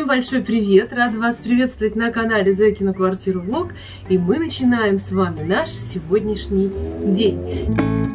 Всем большой привет! Рада вас приветствовать на канале Зойкина Квартира Влог. И мы начинаем с вами наш сегодняшний день.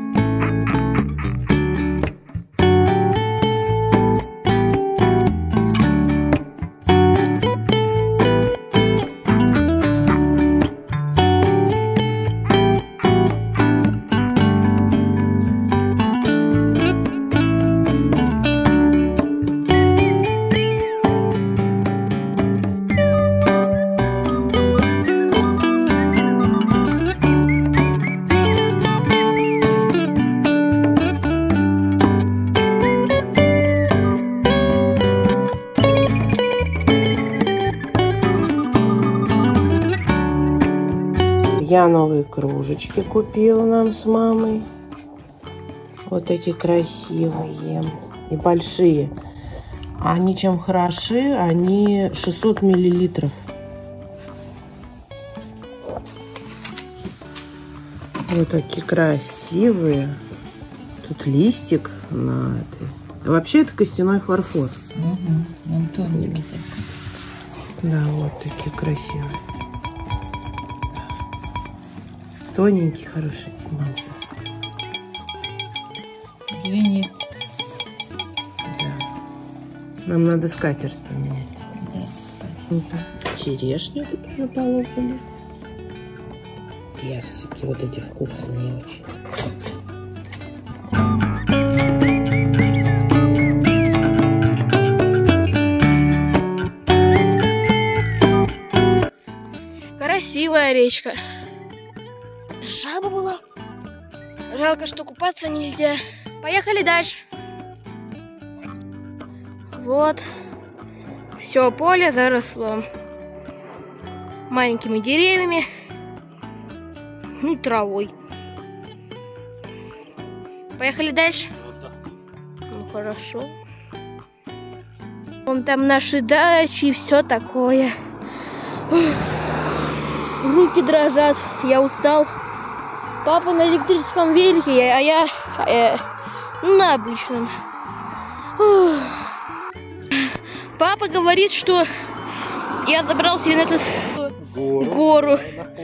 Я новые кружечки купила нам с мамой. Вот такие красивые и большие. Они чем хороши? Они 600 миллилитров. Вот такие красивые. Тут листик на этой. Вообще это костяной фарфор. Угу. Он тоненький. Да, вот такие красивые. Тоненький, хороший. Звенит. Да. Нам надо скатерть поменять. Да. Черешню тут уже полопали. Персики, вот эти вкусные очень. Красивая речка. Жаба была. Жалко, что купаться нельзя. Поехали дальше. Вот. Все поле заросло маленькими деревьями и травой. Поехали дальше. Ну хорошо. Вон там наши дачи и все такое. Руки дрожат. Я устал. Папа на электрическом велике, а я на обычном. Папа говорит, что я забрался на эту гору.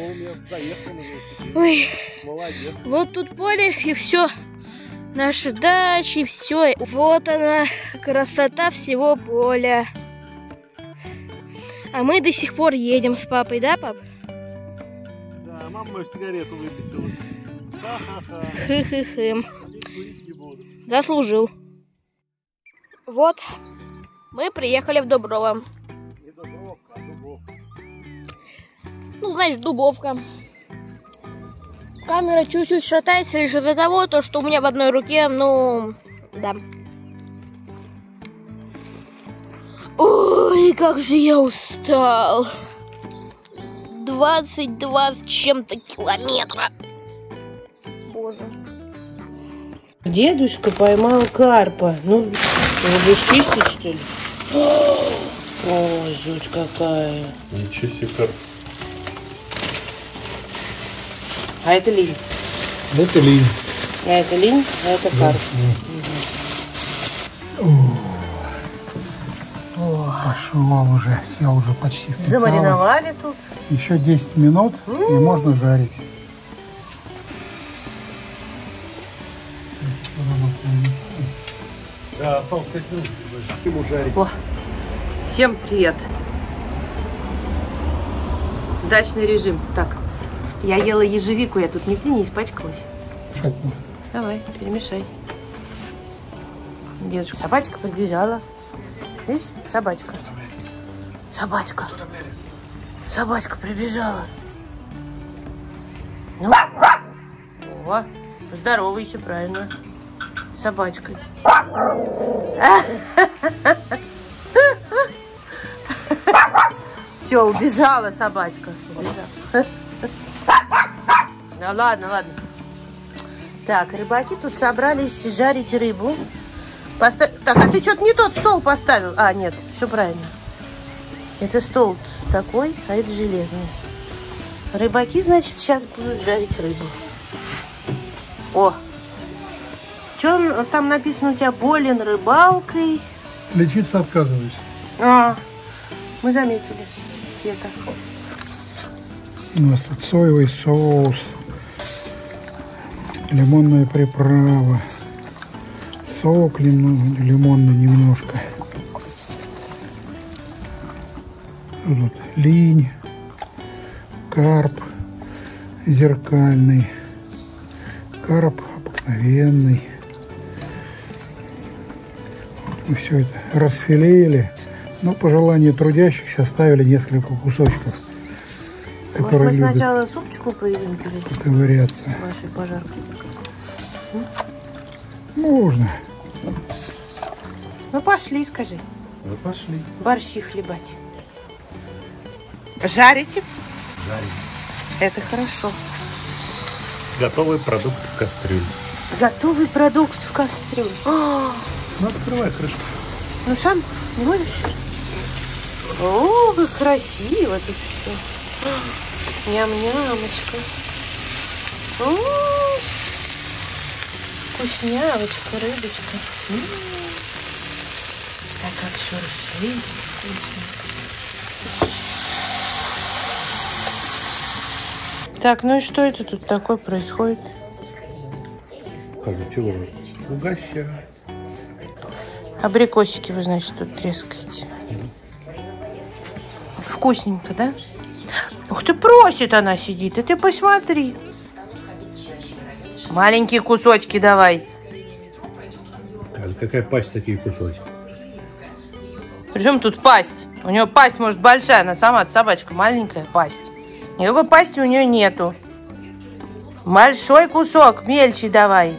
Ой. Вот тут поле и все. Наши дачи, все. Вот она, красота всего поля. А мы до сих пор едем с папой, да, пап? Да, мама сигарету выписала. Хы-хы-хы. Заслужил. Вот, мы приехали в Дуброво. Не Дубровка, а Дубовка. Ну, значит, Дубовка. Камера чуть-чуть шатается лишь из-за того, что у меня в одной руке, ну, да. Ой, как же я устал. 22 с чем-то километра. Боже. Дедушка поймал карпа. Ну, его будешь чистить, что ли? Ой, жуть какая. Ничего себе карп. А это линь. Это линь. А это линь, а это карп. Пошел уже, все уже почти впиталось. Замариновали тут. Еще 10 минут и можно жарить. Да, осталось 5 минут. Ему жарить. О, всем привет. Дачный режим. Так, я ела ежевику, я тут нигде не испачкалась. Давай, перемешай. Дедушка, собачка прибежала. Видишь, собачка. Собачка. Собачка прибежала. Ну. О, поздоровайся, правильно. Собачкой. Все, убежала собачка. Убежала. Ну ладно, ладно. Так, рыбаки тут собрались жарить рыбу. Так, а ты что-то не тот стол поставил. А, нет, все правильно. Это стол такой, а это железный. Рыбаки, значит, сейчас будут жарить рыбу. О! Что там написано у тебя? Болен рыбалкой. Лечиться отказываюсь. А, Мы заметили это. У нас тут соевый соус, лимонная приправа, сок лимонный немножко. Тут линь, карп зеркальный, карп обыкновенный. Мы все это расфилеили, но по желанию трудящихся оставили несколько кусочков, Может, мы сначала супчику поедим перед ковыряться. вашей пожаркой? Можно. Ну пошли, скажи. Ну пошли. Борщи хлебать. Жарите? Жарим. Это хорошо. Готовый продукт в кастрюле. Готовый продукт в кастрюле. Ну, открывай крышку. Ну сам не можешь? О, как красиво тут все. Ням-нямочка. О, вкуснявочка, рыбочка. Так как шуршит вкусно. Так, ну и что это тут такое происходит? Как, чего? Угощаю. Абрикосики вы, значит, тут трескаете. Вкусненько, да? Ух ты, просит она сидит, и ты посмотри. Маленькие кусочки давай. Какая пасть, такие кусочки? Причем тут пасть? У нее пасть, может, большая, она сама собачка маленькая, пасть. Никакой пасти у нее нету. Большой кусок, мельче давай.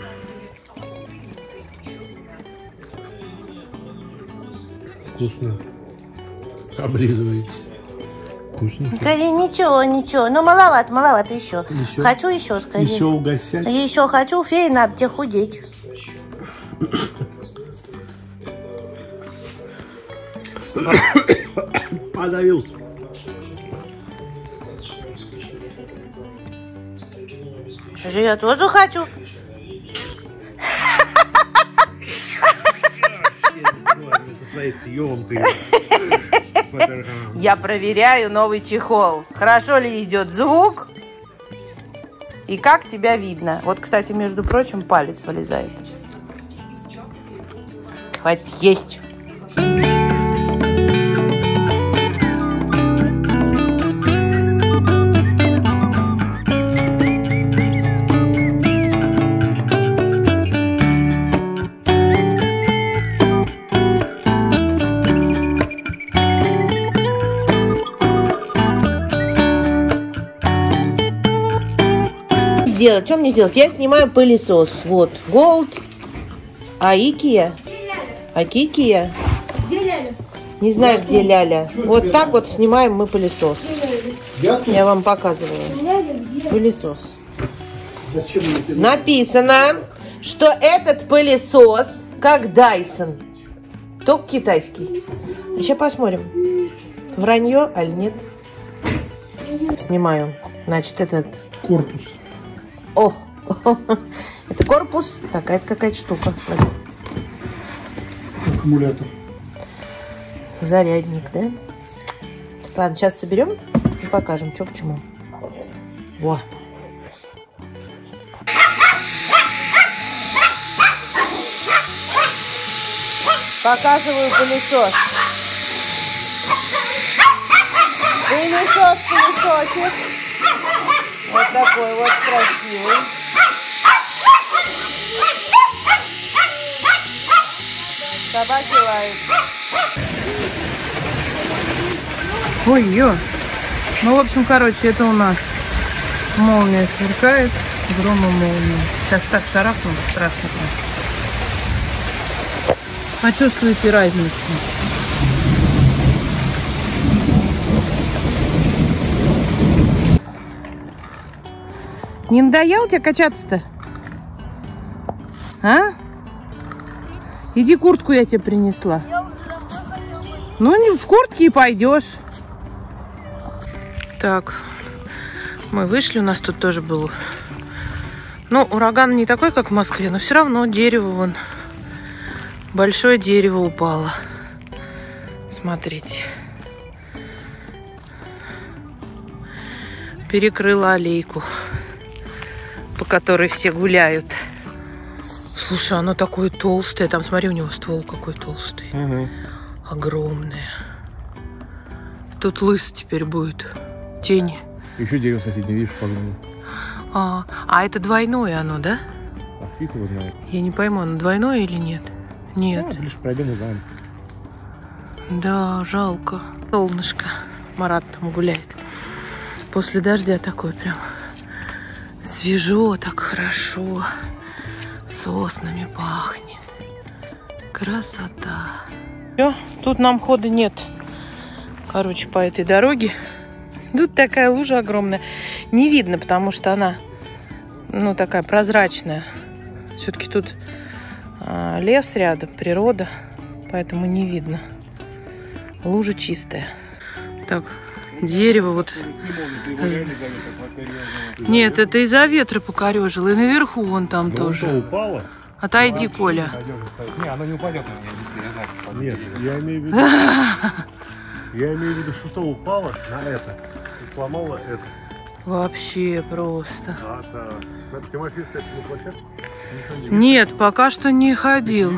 Вкусно. Облизываете. Вкусненько. Скажи, ничего. Ну, маловато еще. Хочу еще, скажи. Еще угощать. Еще хочу, фея, надо тебе худеть. Подавился. Скажи, я тоже хочу. Со своей съемкой. Я проверяю новый чехол. Хорошо ли идет звук? И как тебя видно? Вот, кстати, между прочим, палец вылезает. Хватит есть. Что мне сделать? Я снимаю пылесос. Вот, Gold, Aikea, Акикия. Где Ляля? Не знаю, где Ляля. Вот так вот снимаем мы пылесос. Я вам показываю. Ляля где? Пылесос. Зачем мне это? Написано, что этот пылесос как Dyson. Только китайский. А сейчас посмотрим, вранье или нет. Снимаю. Значит, этот... Корпус. О, это корпус. Так, а это какая-то штука. Аккумулятор. Зарядник, да? Ладно, сейчас соберем и покажем, что к чему. Во. Показываю пылесос. Пылесосик. Вот такой вот красивый. Собаки лают. Ой-ё. Ну, в общем, короче, это у нас молния сверкает, гром и молния. Сейчас так шарахнуло, страшно. Почувствуйте разницу. Не надоело тебе качаться-то? А? Иди, куртку я тебе принесла. Ну, не в куртке и пойдешь. Так, мы вышли, у нас тут тоже был... Ну, ураган не такой, как в Москве, но все равно дерево вон. Большое дерево упало. Смотрите. перекрыла аллейку, по которой все гуляют. Слушай, оно такое толстое. Там, смотри, у него ствол какой толстый. Огромное. Тут лыс теперь будет. Тени. Еще дерево соседнее, видишь, погнуло. А это двойное оно, да? А фиг его знает. Я не пойму, оно двойное или нет? Нет. Да, лишь пройдем, узнаем. Да, жалко. Солнышко. Марат там гуляет. После дождя такой прям свежо, так хорошо. Соснами пахнет. Красота. Всё, тут нам хода нет. Короче, по этой дороге. Тут такая лужа огромная. Не видно, потому что она, ну, такая прозрачная. Все-таки тут лес рядом, природа. Поэтому не видно. Лужа чистая. Так, дерево вот. Нет, это из-за ветра покорежило. И наверху вон там тоже. Упало? Отойди, Коля. Не, оно не упадет, Нет, я имею в виду... Я имею в виду, что то упало на это и сломало это. Вообще просто. Тимофей, кстати, на площадку? Нет, пока что не ходил.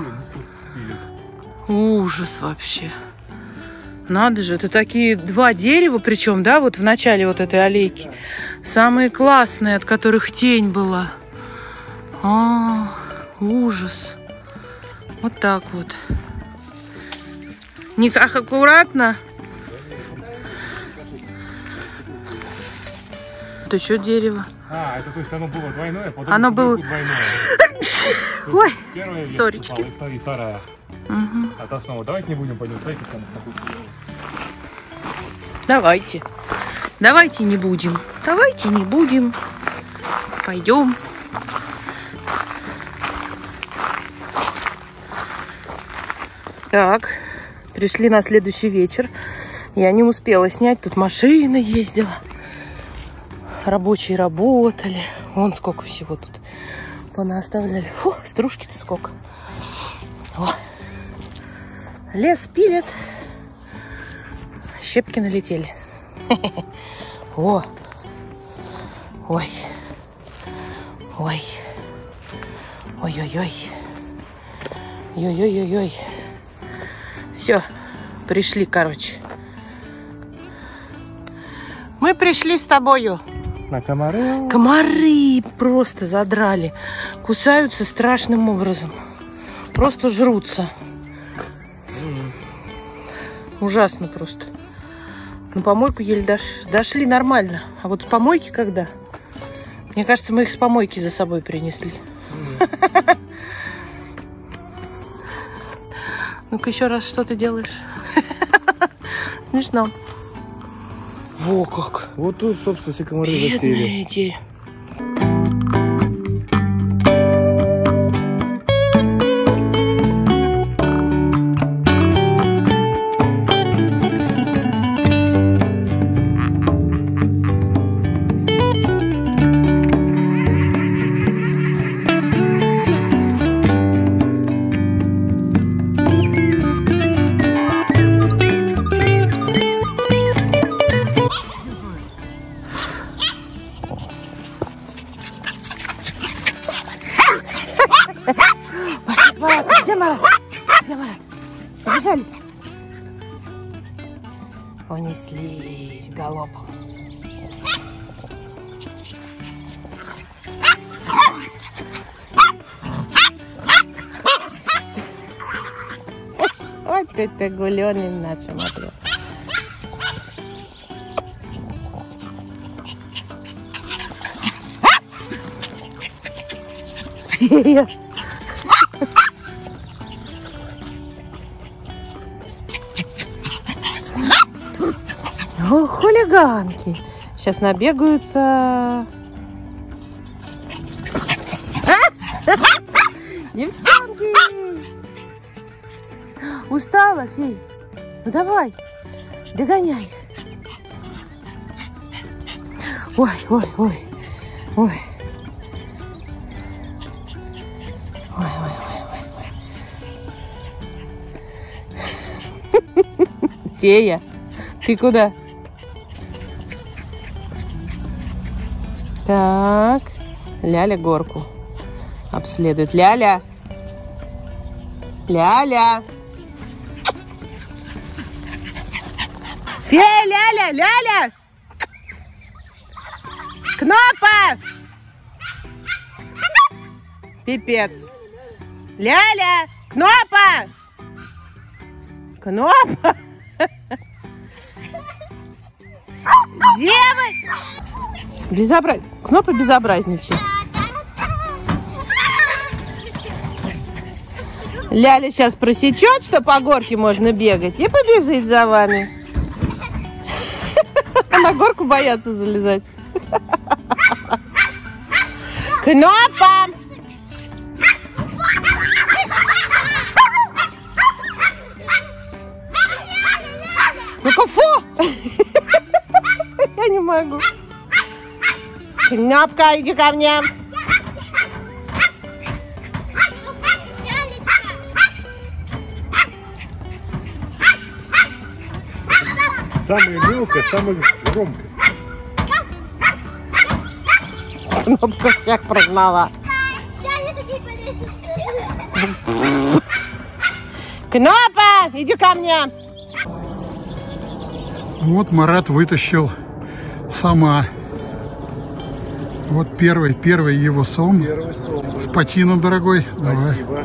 Ужас вообще. Надо же, это такие два дерева, причем, да, вот в начале вот этой аллейки. Самые классные, от которых тень была. Ужас. Вот так вот. Никак аккуратно. Это еще дерево. Это то есть оно было двойное, потом оно было двойное. Ой, Первая соречки. И вторая. А то снова давайте не будем по нему ставить. Давайте. Давайте не будем. Давайте не будем. Пойдем. Так, пришли на следующий вечер. Я не успела снять. Тут машина ездила. Рабочие работали. Вон сколько всего тут понаоставляли. Фу, стружки-то сколько. О. Лес пилят. Щепки налетели. О. Ой. Ой. Ой-ой-ой. Ой-ой-ой-ой. Все, пришли, короче. Мы пришли с тобою. На комары. Комары просто задрали. Кусаются страшным образом. Просто жрутся. Ужасно просто. На помойку еле дошли нормально. А вот с помойки когда? Мне кажется, мы их с помойки за собой принесли. Ну-ка еще раз, что ты делаешь? Смешно. Во как. Вот тут, собственно, все комары засели. Бедные эти. Марат, где Марат? Где Марат? Побежали. Понеслись галопом. Вот это гуленый наш, смотрю. О, хулиганки. Сейчас набегаются. Девчонки! Устала, Фей? Ну давай, догоняй. Ой, ой, ой, ой. Ой, ой, ой, ой. Фея, ты куда? Так, Ляля горку обследует. Ляля! Ляля! Ляля! Ляля! Кнопа! Пипец. Ляля! Кнопа! Кнопа! Девочка! Кнопа безобразничает. Ляля сейчас просечет, что по горке можно бегать, и побежит за вами. А на горку боятся залезать. Кнопа! Ну-ка, фу! Я не могу. Кнопка, иди ко мне. Самая мелкая, самая громкая. Кнопка всех прогнала. Кнопа, иди ко мне. Вот Марат вытащил сама. Вот первый его сом. Первый сом. Спатина, дорогой. Спасибо.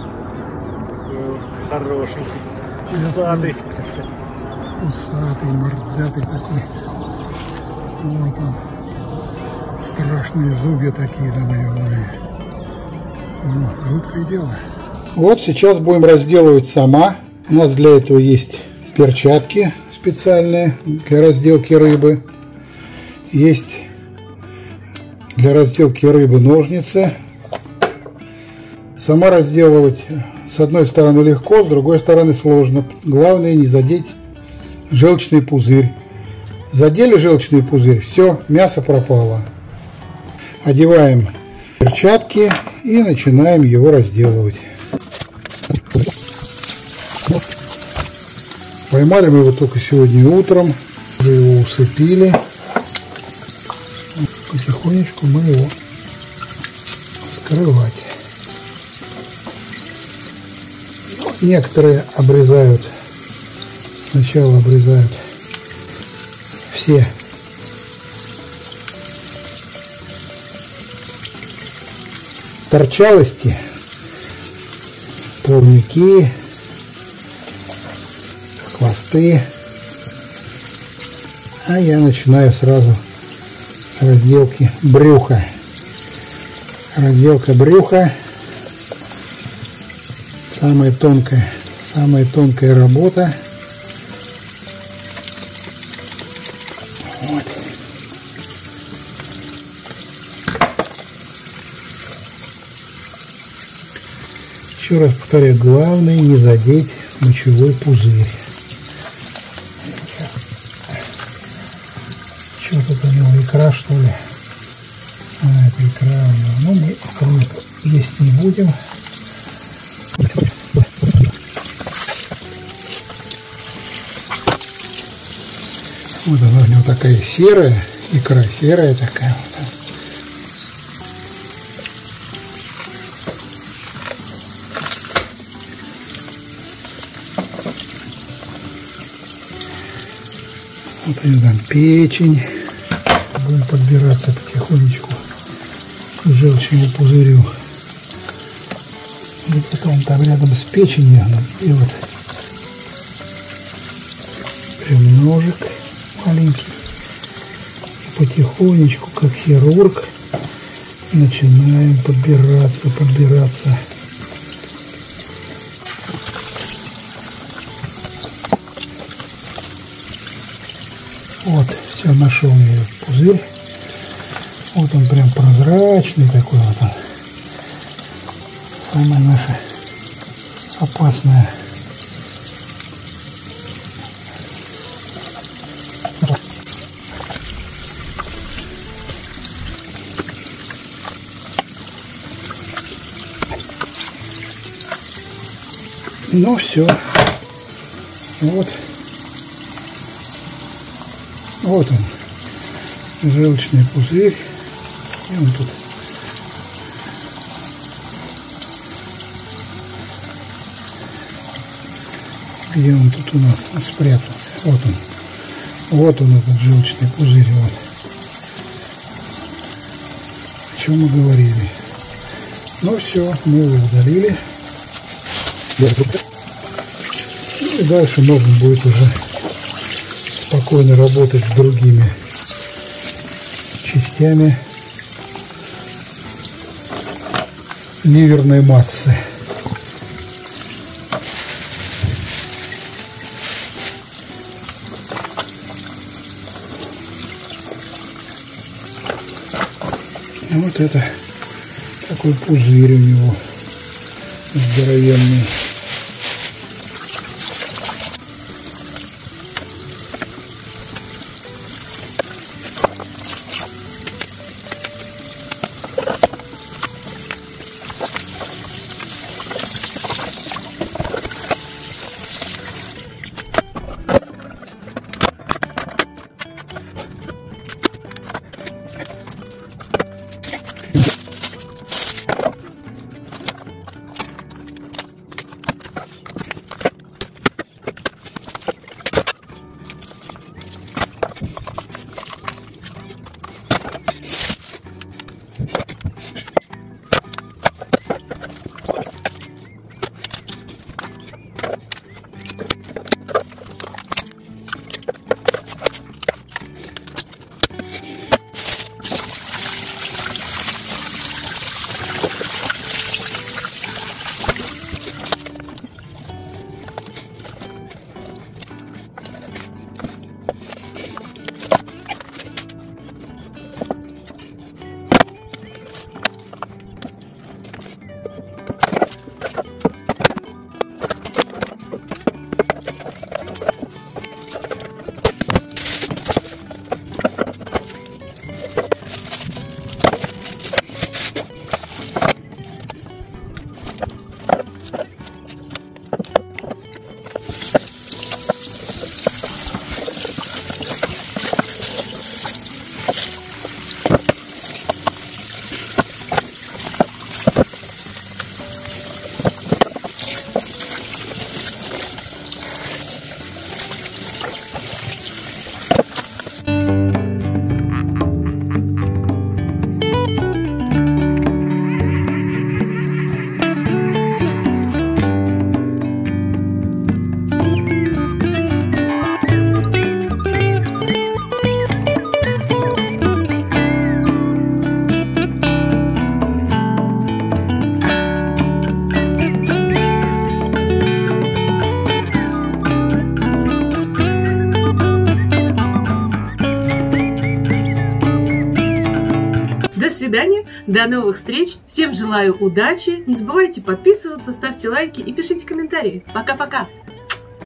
Хороший. Усатый. Усатый, мордатый такой. Вот он. Страшные зубья такие, наверное. Жуткое дело. Вот сейчас будем разделывать сама. У нас для этого есть перчатки специальные для разделки рыбы. Есть для разделки рыбы ножницы. Сама разделывать с одной стороны легко, с другой стороны сложно. Главное не задеть желчный пузырь. Задели желчный пузырь, все, мясо пропало. Одеваем перчатки и начинаем его разделывать. Поймали мы его только сегодня утром, уже его усыпили. Потихонечку мы его вскрывать. Некоторые обрезают, сначала обрезают все торчалости, плавники, хвосты, а я начинаю сразу с разделки брюха. Разделка брюха самая тонкая работа. Вот. Еще раз повторяю, главное не задеть мочевой пузырь. Что тут у него, икра, что ли? Это икра у него. Ну, мы икру есть не будем. Вот она у него такая серая, икра серая такая вот. Вот у него там печень. Будем подбираться потихонечку к желчному пузырю. Где-то он там рядом с печенью. И вот прям ножик маленький. И потихонечку, как хирург, начинаем подбираться. Вот, все, нашел я пузырь. Вот он прям прозрачный такой вот он. Самое наше опасное. Ну все. Вот он. Желчный пузырь. И он тут. Где он тут у нас спрятался? Вот он. Вот он, этот желчный пузырь. Вот. О чем мы говорили. Ну все, мы его удалили. Ну и дальше можно будет уже спокойно работать с другими частями ливерной массы. Вот это такой пузырь у него здоровенный. До новых встреч. Всем желаю удачи. Не забывайте подписываться, ставьте лайки и пишите комментарии. Пока-пока.